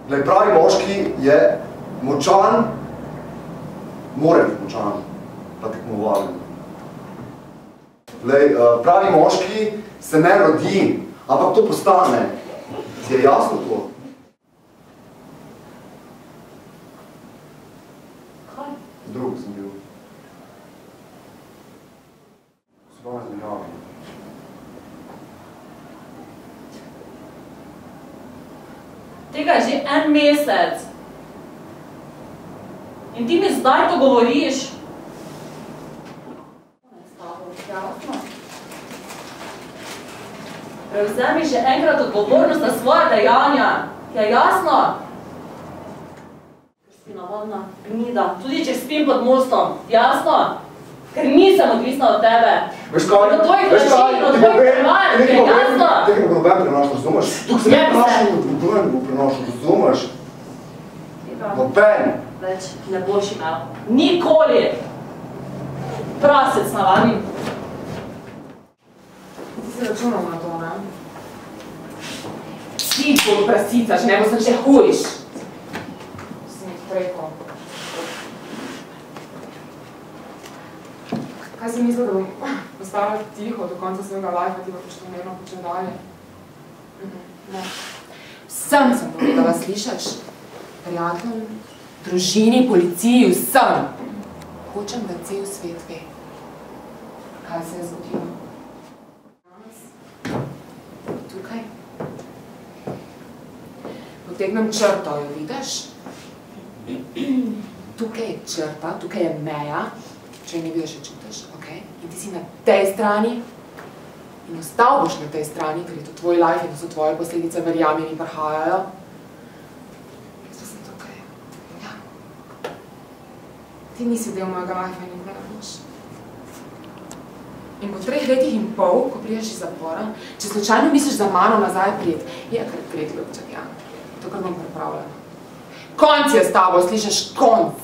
Glej, pravi moški je močan, mora biti močan, pa tekmovalen. Glej, pravi moški se ne rodi, ampak to postane. Si je jasno to? Kaj? Drug sem bil. Se pa ne zmenjavim. Tega je že en mesec. In ti mi zdaj to govoriš? Prevzemi še enkrat odgovornost za svoje dejanja. Je jasno? Ker si navadna gnida, tudi če spim pod mostom. Jasno? Ker nisem odvisna od tebe. Veš kaj? Od tvojih laži, od tvojih prevar. Je jasno? Tega ne noben prenašal, razumeš? Tukaj se ne prenašal, razumeš? Noben. Več ne boš imel. Nikoli. Prasec navadni. Ti si računal na to, ne? Ti bo prasica, če ne bo sem še hujiš. Si mi preko. Kaj si mislil, da bom ostala tiho do konca svojega life, ti pa pošto mirno počem dalje? Ne. Vsem sem povedala, slišaš? Prijateljem, družini, policiji, vsem. Hočem, da cel svet ve, kaj se je zgodilo. Tukaj. Potegnem črto, jo vidiš? Tukaj je črta, tukaj je meja, če je ne vidiš, še čutiš, okej? In ti si na tej strani in ostal boš na tej strani, ker je to tvoj life in to so tvoje posledice, verjami mi prihajajo. Jaz pa sem tukaj. Ja. Ti nisi del mojega life in nikoli ne boš. In po 3 letih in pol, ko priješ iz zapora, če slučajno misliš za mano nazaj prijet, je kar prijet ljubček, ja. To, kar bom pripravljala. Konc je s tabo, slišeš? Konc!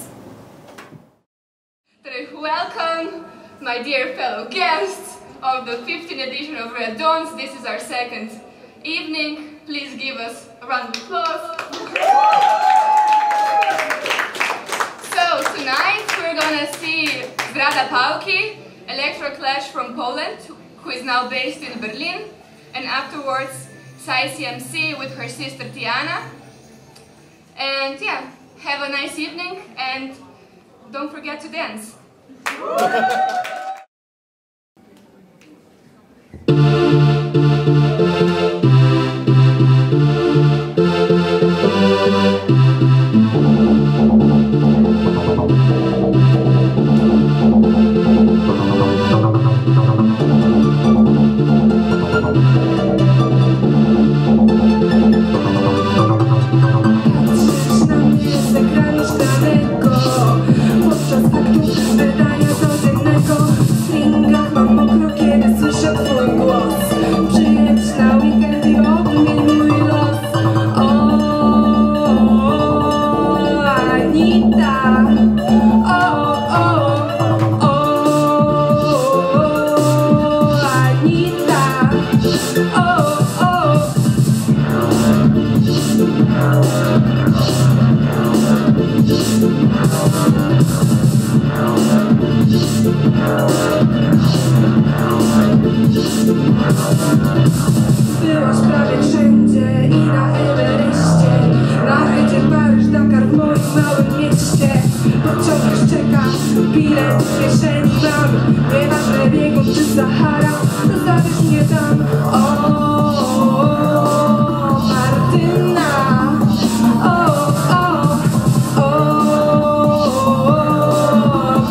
Welcome, my dear fellow guests of the 15th edition of Red Dawns. This is our second evening. Please give us a round of applause. So tonight we're gonna see Zdrada Pavki, Electro Clash from Poland, who is now based in Berlin, and afterwards Sai CMC with her sister Tiana. And yeah, have a nice evening and don't forget to dance. Byłaś prawie wszędzie i na Everestie, na Hejdzie, Paryż, Dakar, w moim małym mieście. Pociąg czeka, bilet w kieszeni mam, nieważne biegun czy Sahara, zostawisz mnie tam. Martyna,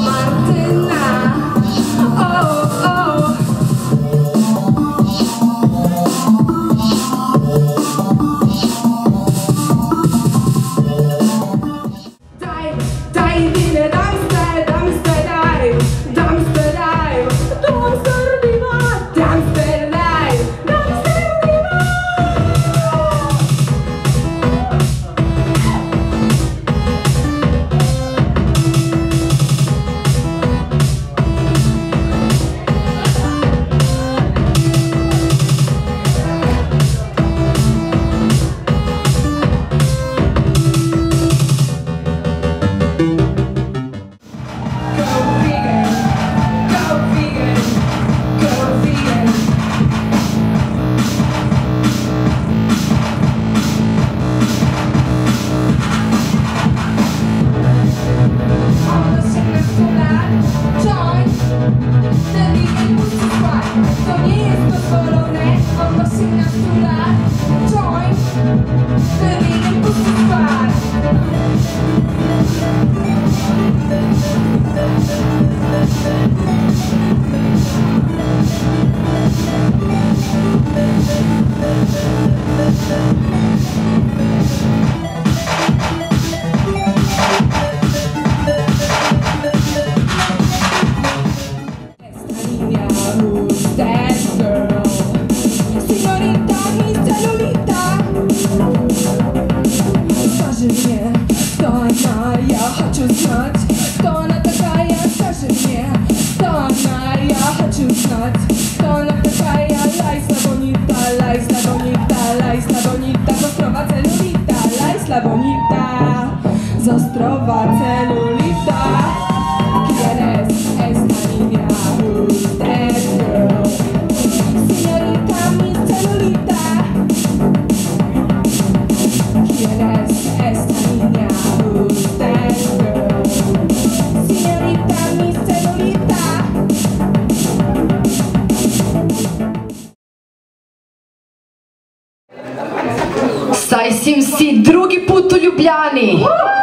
Martyna, Sajsim si drugi put u Ljubljani.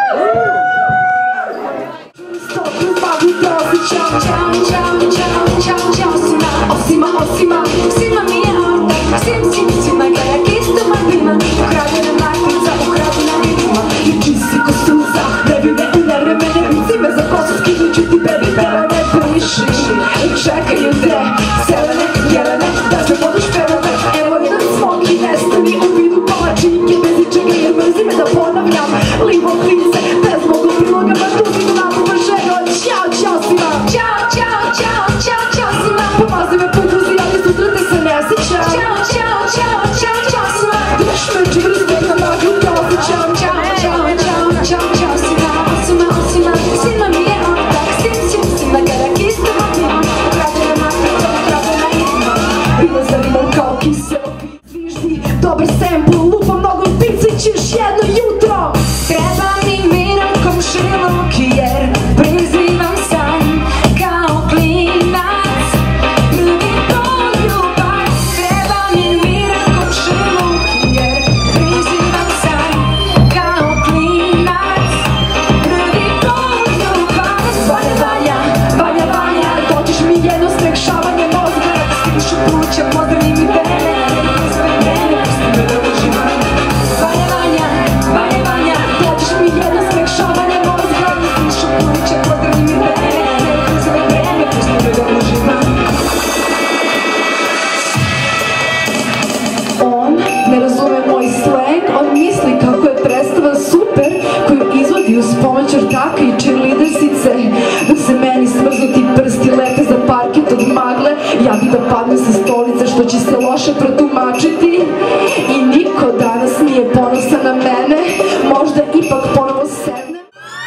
Svima mi je ortak, svima gledak isto magima. Ukradena naklica, ukradena ritma. I čisi ko suza, ne bi me u nevremene bici me za kosu skinuću ti bebi pelene priši. Čekaju te, selene, jelene, da se buduš pelene. Evo jedan smok i nestani u vidu palačinke bez ičega jer mrzi me da ponavljam. Livo klice, bez mogu priloga, baš tu si glavu ženo. Ćao, ćao svima, ćao, ćao, ćao, ćao, ćao svima. Pomazi me po guzi, ali sutra se ne sjećam. Ćao, ćao, ćao, ćao, ćao svima. Još me čvrst, na maglu te osjećam. Ćao, ćao, ćao, ćao, ćao svima. Svima, svima, svima mi je ortak. Svima gledak isto magima. Ukradena naklica, ukradena ritma. Bila zanimam kao kiselo pić. Dobar sample, lupa mnogo pice, ćeš jedno jutro. Treba mi miran komšiluk jer prizivam san kao klinac. Prvi poljubac. Treba mi miran komšiluk jer prizivam san kao klinac. Prvi poljubac. Vanja, Vanja, Vanja, Vanja, dođeš mi jedno smekšavanje mozga. Stišu pluća, pozdravni mi vene. Vanja, Vanja, Vanja, Vanja, dođeš mi jedno smekšavanje mozga. Stišu pluća, pozdravni mi vene. Sve vreme, pusti me da uživam. On ne razume moj slang, on misli kako je predstava super koju izvodi uz pomoć ortaka i cheerleadersice. Dok se meni smrznuti prsti lepe za parket od magle, ja bi da padnem sa stolice što će se loše protumačiti. I niko danas nije ponosan na mene, možda ipak ponovo sednem.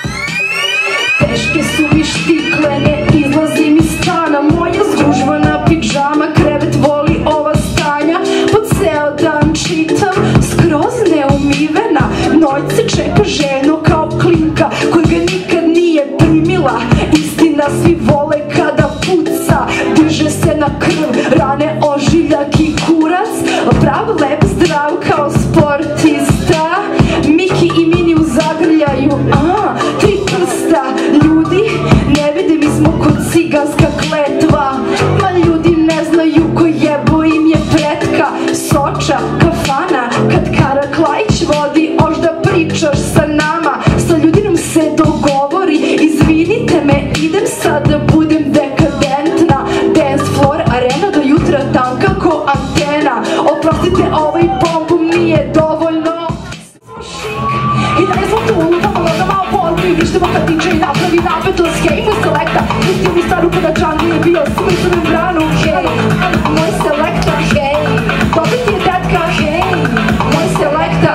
Teške su mi štikle, ne izlazim iz stana. Moja zgužvana pidžama, krevet voli ova stanja. Po ceo dan čitam, skroz neumivena. Nojce čeka ženo kao klinka koja ga nikad nije primila. Istina, svi vole kada puca, diže se na krv, rane, ožiljak i kurac. Prav, lep, zdrav kao sportista. Miki i Mini u zagrljaju, tri prsta. Ljudi, ne vide, mi smo kod ciganska kletva. Ma ljudi ne znaju ko jebo im je pretka. Soča, kafana, kad Karaklajić vodi, ožda pričaš sa nama. Sa ljudinom se dogovori, izvinite me, idem sad da budem dekadentna. Dance floor, arena do jutra tanka ko antena. Oprostite, ovaj bombom nije dovoljno. I dalje smo tu, lupamo da malo pozbi. Vištemo kad DJ napravi napetost. Hej, moj selekta, pustio mi staru kada Džangi je bio smrtu membranu. Hej, moj selekta, hej, dobit je tetka, hej, moj selekta.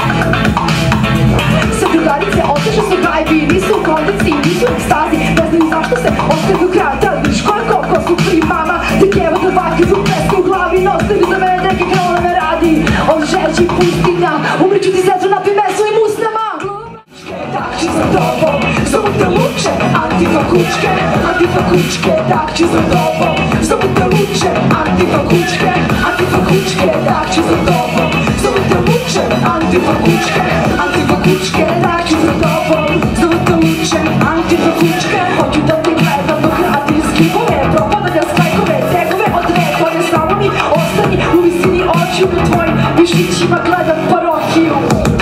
Sve drugarice oteže su gajbi, nisu u kondiciji, nisu u ekstazi. Ne znaju zašto se ostaje do kraja, da li viš koliko su pri mama. Te kjeva do bake, tu pesku u glavi, nostavi za mene neke krone me radi. On žeđi pustinja, umriću ti sestru, napi meso i musnama. Tak će za tobom, zovu te luče, antifa kučke, antifa kučke, tak će za tobom, zovu te luče, antifa kučke, antifa kučke, tak će za tobom, zovu te luče, antifa kučke, antifa kučke, tak će za tobom, zovu te luče, antifa kučke. Hoću da te gledam dok radim skipove, propadanja skajkove, tegove od rekove, samo mi ostani u visini očiju tvojim višlićima gledam parokiju.